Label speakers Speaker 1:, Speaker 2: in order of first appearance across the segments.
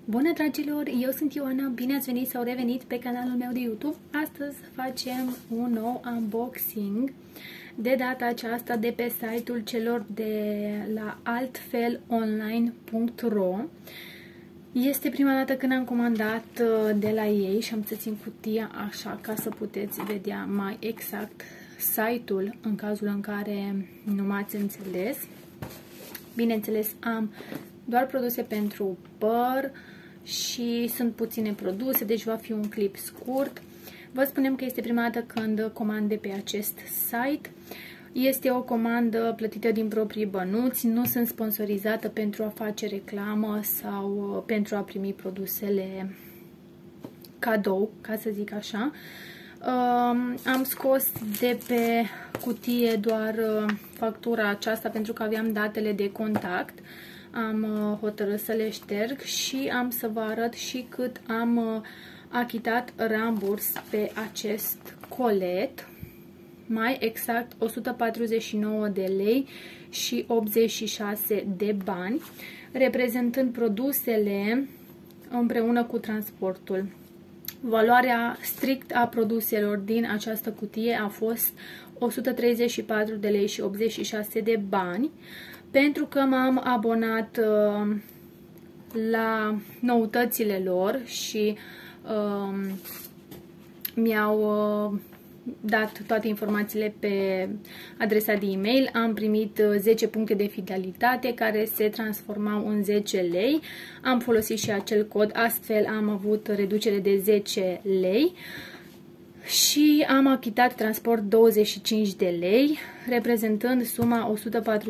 Speaker 1: Bună, dragilor! Eu sunt Ioana, bine ați venit sau revenit pe canalul meu de YouTube. Astăzi facem un nou unboxing, de data aceasta de pe site-ul celor de la altfelonline.ro. Este prima dată când am comandat de la ei și am să țin cutia așa ca să puteți vedea mai exact site-ul în cazul în care nu m-ați înțeles. Bineînțeles, am doar produse pentru păr și sunt puține produse, deci va fi un clip scurt. Vă spunem că este prima dată când comand de pe acest site. Este o comandă plătită din proprii bănuți, nu sunt sponsorizată pentru a face reclamă sau pentru a primi produsele cadou, ca să zic așa. Am scos de pe cutie doar factura aceasta pentru că aveam datele de contact. Am hotărât să le șterg și am să vă arăt și cât am achitat ramburs pe acest colet. Mai exact 149 de lei și 86 de bani, reprezentând produsele împreună cu transportul. Valoarea strict a produselor din această cutie a fost 134 de lei și 86 de bani, pentru că m-am abonat la noutățile lor și mi-au dat toate informațiile pe adresa de e-mail. Am primit 10 puncte de fidelitate care se transformau în 10 lei. Am folosit și acel cod, astfel am avut reducere de 10 lei. Și am achitat transport 25 de lei, reprezentând suma 149,86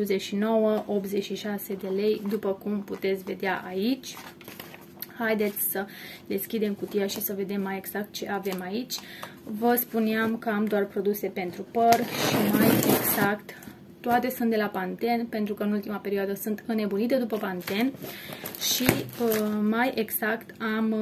Speaker 1: de lei, după cum puteți vedea aici. Haideți să deschidem cutia și să vedem mai exact ce avem aici. Vă spuneam că am doar produse pentru păr și mai exact toate sunt de la Pantene, pentru că în ultima perioadă sunt înnebunită după Pantene și mai exact am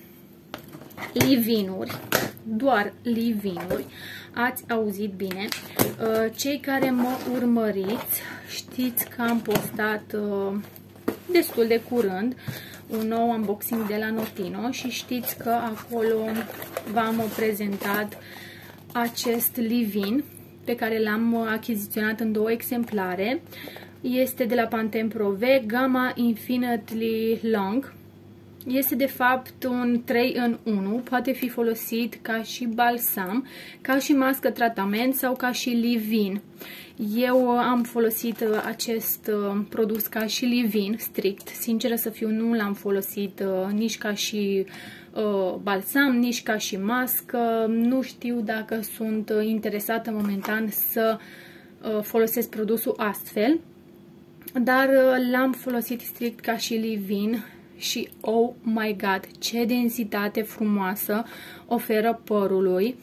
Speaker 1: leave-in-uri, doar leave-in-uri. Ați auzit bine. Cei care mă urmăriți știți că am postat destul de curând un nou unboxing de la Notino și știți că acolo v-am prezentat acest leave-in pe care l-am achiziționat în 2 exemplare. Este de la Pantene Pro V, gama Infinitely Long. Este de fapt un 3 în 1, poate fi folosit ca și balsam, ca și mască tratament sau ca și leave-in. Eu am folosit acest produs ca și leave-in strict, sinceră să fiu, nu l-am folosit nici ca și balsam, nici ca și mască. Nu știu dacă sunt interesată momentan să folosesc produsul astfel, dar l-am folosit strict ca și leave-in. Și oh my god, ce densitate frumoasă oferă părului.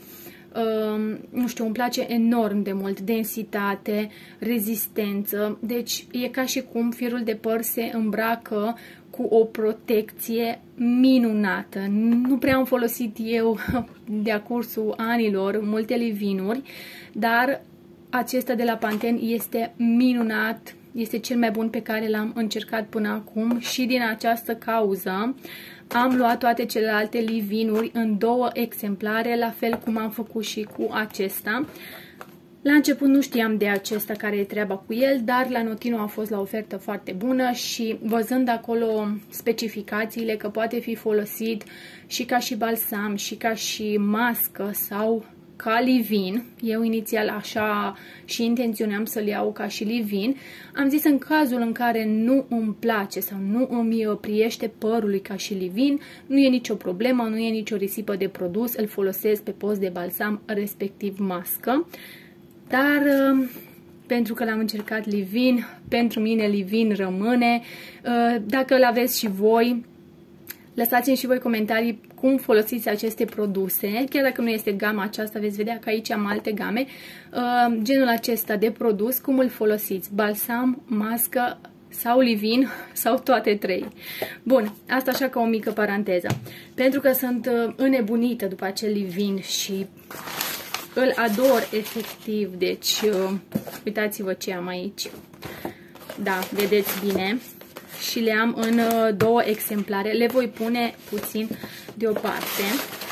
Speaker 1: Nu știu, îmi place enorm de mult densitate, rezistență. Deci e ca și cum firul de păr se îmbracă cu o protecție minunată. Nu prea am folosit eu de-a cursul anilor multe leave-in-uri, dar acesta de la Pantene este minunat. Este cel mai bun pe care l-am încercat până acum și din această cauză am luat toate celelalte leave-in-uri în 2 exemplare, la fel cum am făcut și cu acesta. La început nu știam de acesta care e treaba cu el, dar la Notino a fost la ofertă foarte bună și văzând acolo specificațiile că poate fi folosit și ca și balsam și ca și mască sau ca leave-in, eu inițial așa și intenționam să-l iau ca și leave-in, am zis în cazul în care nu îmi place sau nu îmi priește părului ca și leave-in, nu e nicio problemă, nu e nicio risipă de produs, îl folosesc pe post de balsam, respectiv mască. Dar pentru că l-am încercat leave-in, pentru mine leave-in rămâne. Dacă îl aveți și voi, lăsați-mi și voi comentarii cum folosiți aceste produse, chiar dacă nu este gama aceasta, veți vedea că aici am alte game, genul acesta de produs, cum îl folosiți, balsam, mască sau leave-in sau toate 3. Bun, asta așa ca o mică paranteză, pentru că sunt înnebunită după acel leave-in și îl ador efectiv, deci uitați-vă ce am aici. Da, vedeți bine. și le am în 2 exemplare. Le voi pune puțin deoparte,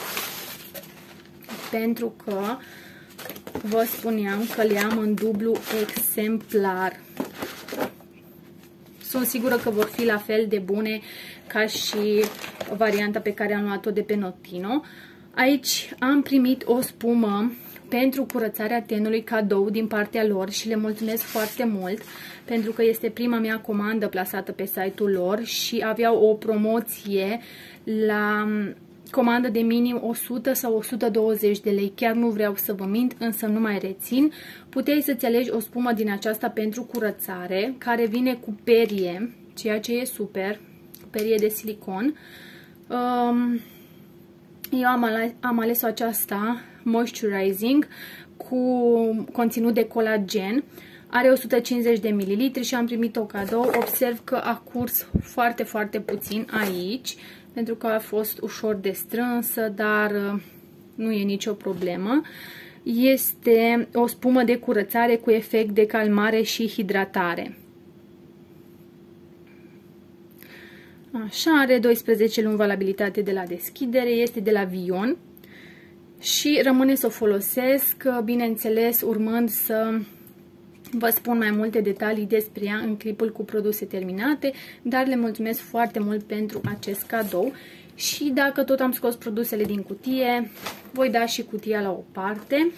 Speaker 1: pentru că vă spuneam că le am în dublu exemplar. Sunt sigură că vor fi la fel de bune ca și varianta pe care am luat-o de pe Notino. Aici am primit o spumă pentru curățarea tenului cadou din partea lor și le mulțumesc foarte mult, pentru că este prima mea comandă plasată pe site-ul lor și aveau o promoție la comandă de minim 100 sau 120 de lei. Chiar nu vreau să vă mint, însă nu mai rețin. Puteai să-ți alegi o spumă din aceasta pentru curățare, care vine cu perie, ceea ce e super, perie de silicon. Eu am ales aceasta moisturizing cu conținut de colagen. Are 150 de ml și am primit-o cadou. Observ că a curs foarte, foarte puțin aici, pentru că a fost ușor de strânsă, dar nu e nicio problemă. Este o spumă de curățare cu efect de calmare și hidratare. Așa, are 12 luni valabilitate de la deschidere, este de la Vion și rămâne să o folosesc, bineînțeles, urmând să vă spun mai multe detalii despre ea în clipul cu produse terminate, dar le mulțumesc foarte mult pentru acest cadou. Și dacă tot am scos produsele din cutie, voi da și cutia la o parte.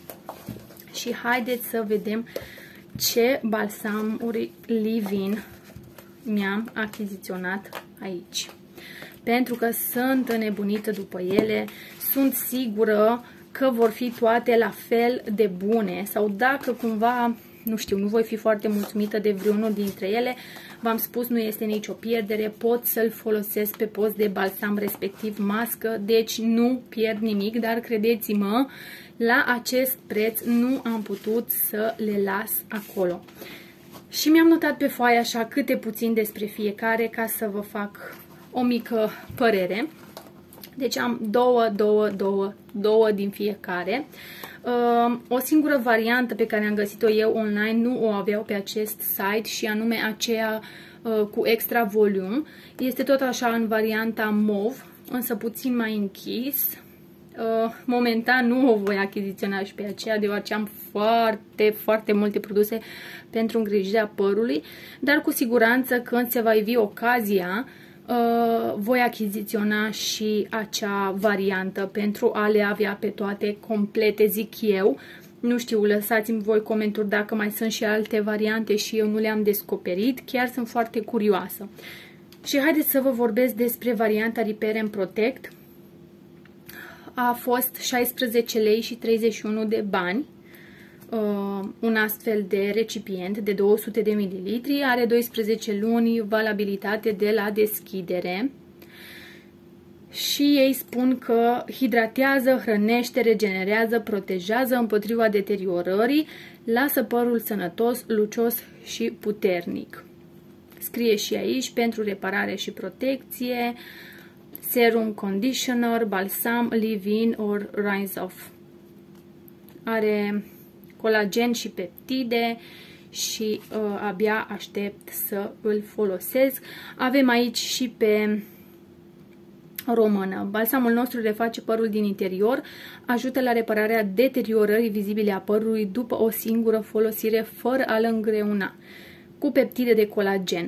Speaker 1: Și haideți să vedem ce balsamuri Leave-In mi-am achiziționat aici. Pentru că sunt înnebunită după ele, sunt sigură că vor fi toate la fel de bune, sau dacă cumva, nu știu, nu voi fi foarte mulțumită de vreunul dintre ele, v-am spus, nu este nicio pierdere, pot să-l folosesc pe post de balsam, respectiv mască, deci nu pierd nimic, dar credeți-mă, la acest preț nu am putut să le las acolo. Și mi-am notat pe foaie așa câte puțin despre fiecare ca să vă fac o mică părere. Deci am două din fiecare. O singură variantă pe care am găsit-o eu online nu o aveau pe acest site și anume aceea cu extra volume. Este tot așa în varianta mov, însă puțin mai închis. Momentan nu o voi achiziționa și pe aceea, deoarece am foarte multe produse pentru îngrijirea părului, dar cu siguranță când se va ivi ocazia, voi achiziționa și acea variantă pentru a le avea pe toate complete, zic eu. Nu știu, lăsați-mi voi comentarii dacă mai sunt și alte variante și eu nu le-am descoperit. Chiar sunt foarte curioasă. Și haideți să vă vorbesc despre varianta Repair and Protect. A fost 16 lei și 31 de bani. Un astfel de recipient de 200 de ml, are 12 luni valabilitate de la deschidere și ei spun că hidratează, hrănește, regenerează, protejează împotriva deteriorării, lasă părul sănătos, lucios și puternic. Scrie și aici pentru reparare și protecție, serum, conditioner, balsam, leave-in or rinse off. Are colagen și peptide și abia aștept să îl folosesc. Avem aici și pe română. Balsamul nostru reface părul din interior, ajută la repararea deteriorării vizibile a părului după o singură folosire, fără a-l îngreuna, cu peptide de colagen.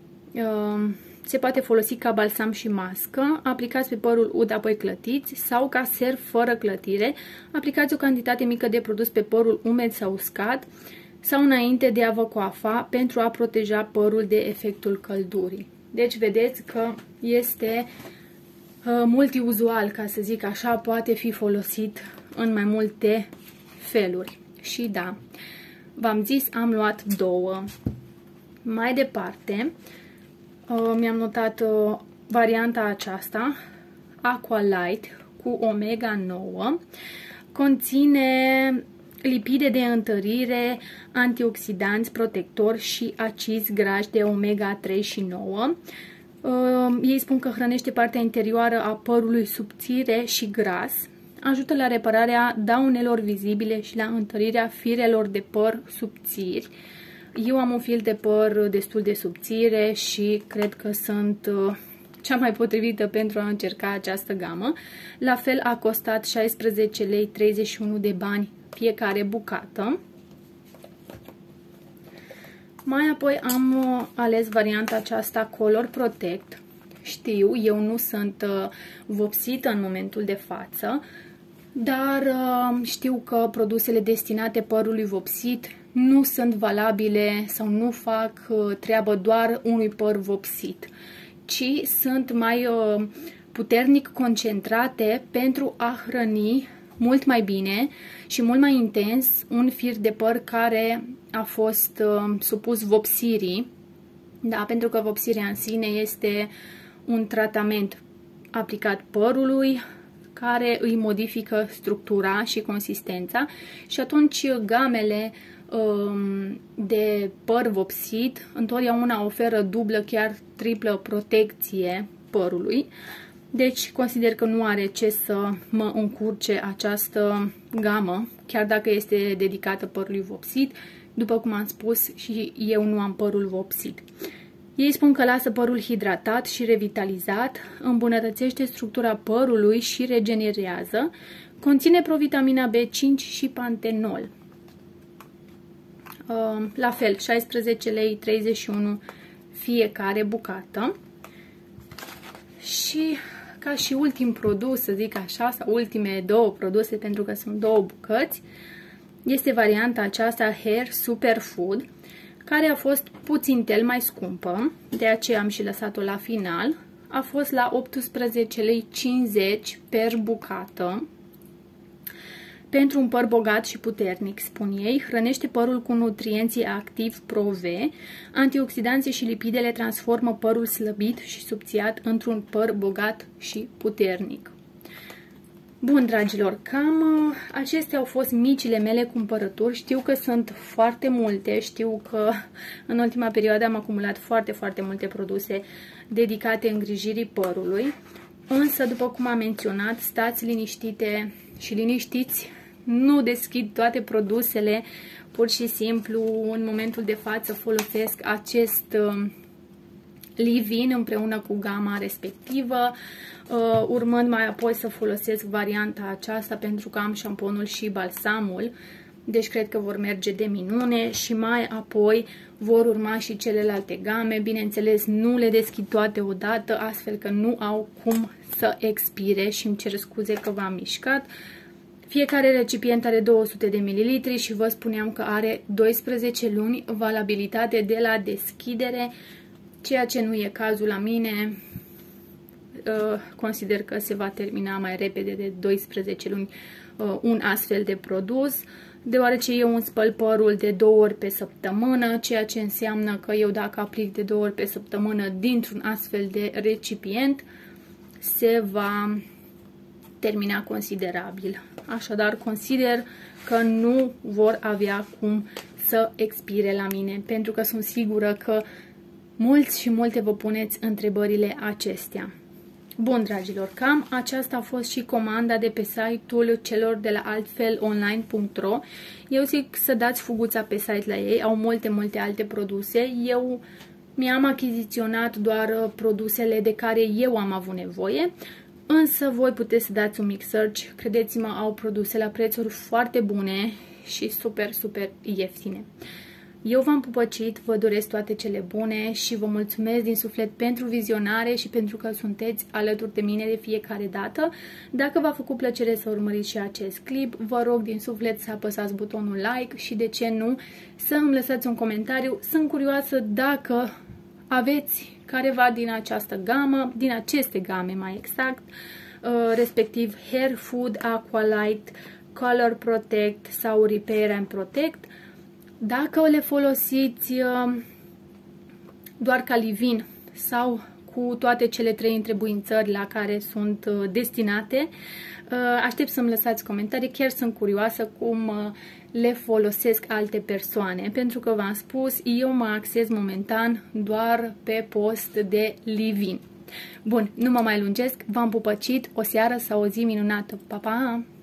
Speaker 1: Se poate folosi ca balsam și mască, aplicați pe părul ud, apoi clătiți, sau ca ser fără clătire, aplicați o cantitate mică de produs pe părul umed sau uscat, sau înainte de a vă coafa, pentru a proteja părul de efectul căldurii. Deci vedeți că este multiuzual, ca să zic așa, poate fi folosit în mai multe feluri. Și da, v-am zis, am luat două. Mai departe, mi-am notat varianta aceasta, Aqua Light cu Omega 9. Conține lipide de întărire, antioxidanți, protectori și acizi grași de Omega 3 și 9. Ei spun că hrănește partea interioară a părului subțire și gras, ajută la repararea daunelor vizibile și la întărirea firelor de păr subțiri. Eu am un fil de păr destul de subțire și cred că sunt cea mai potrivită pentru a încerca această gamă. La fel a costat 16 lei 31 de bani fiecare bucată. Mai apoi am ales varianta aceasta Color Protect. Știu, eu nu sunt vopsită în momentul de față, dar știu că produsele destinate părului vopsit nu sunt valabile sau nu fac treabă doar unui păr vopsit, ci sunt mai puternic concentrate pentru a hrăni mult mai bine și mult mai intens un fir de păr care a fost supus vopsirii, da, pentru că vopsirea în sine este un tratament aplicat părului care îi modifică structura și consistența și atunci gamele de păr vopsit întotdeauna oferă dublă, chiar triplă protecție părului. Deci consider că nu are ce să mă încurce această gamă, chiar dacă este dedicată părului vopsit. După cum am spus, și eu nu am părul vopsit. Ei spun că lasă părul hidratat și revitalizat, îmbunătățește structura părului și regenerează, conține provitamina B5 și pantenol. La fel, 16 lei 31 fiecare bucată. Și ca și ultim produs, să zic așa, sau ultime două produse, pentru că sunt două bucăți, este varianta aceasta Hair Superfood, care a fost puțintel mai scumpă, de aceea am și lăsat-o la final. A fost la 18 lei 50 per bucată. Pentru un păr bogat și puternic, spun ei, hrănește părul cu nutrienții activ Pro-V, antioxidanții și lipidele transformă părul slăbit și subțiat într-un păr bogat și puternic. Bun, dragilor, cam acestea au fost micile mele cumpărături. Știu că sunt foarte multe, știu că în ultima perioadă am acumulat foarte multe produse dedicate îngrijirii părului, însă, după cum am menționat, stați liniștite și liniștiți, nu deschid toate produsele, pur și simplu, în momentul de față folosesc acest leave-in împreună cu gama respectivă, urmând mai apoi să folosesc varianta aceasta pentru că am șamponul și balsamul, deci cred că vor merge de minune și mai apoi vor urma și celelalte game. Bineînțeles, nu le deschid toate odată, astfel că nu au cum să expire și îmi cer scuze că v-am mișcat. Fiecare recipient are 200 de ml și vă spuneam că are 12 luni valabilitate de la deschidere, ceea ce nu e cazul la mine. Consider că se va termina mai repede de 12 luni un astfel de produs, deoarece eu îmi spăl părul de 2 ori pe săptămână, ceea ce înseamnă că eu dacă aplic de 2 ori pe săptămână dintr-un astfel de recipient, se va termina considerabil. Așadar, consider că nu vor avea cum să expire la mine, pentru că sunt sigură că mulți și multe vă puneți întrebările acestea. Bun, dragilor, cam aceasta a fost și comanda de pe site-ul celor de la altfelonline.ro. Eu zic să dați fuguța pe site la ei, au multe alte produse. Eu mi-am achiziționat doar produsele de care eu am avut nevoie, însă voi puteți să dați un mic search. Credeți-mă, au produse la prețuri foarte bune și super ieftine. Eu v-am pupăcit, vă doresc toate cele bune și vă mulțumesc din suflet pentru vizionare și pentru că sunteți alături de mine de fiecare dată. Dacă v-a făcut plăcere să urmăriți și acest clip, vă rog din suflet să apăsați butonul like și, de ce nu, să îmi lăsați un comentariu. Sunt curioasă dacă aveți careva din această gamă, din aceste game mai exact, respectiv Hair Food, Aqualight, Color Protect sau Repair and Protect. Dacă le folosiți doar ca leave-in sau cu toate cele 3 întrebuințări la care sunt destinate, aștept să-mi lăsați comentarii. Chiar sunt curioasă cum le folosesc alte persoane, pentru că v-am spus, eu mă axez momentan doar pe post de leave-in. Bun, nu mă mai lungesc, v-am pupăcit, o seară sau o zi minunată. Pa, pa!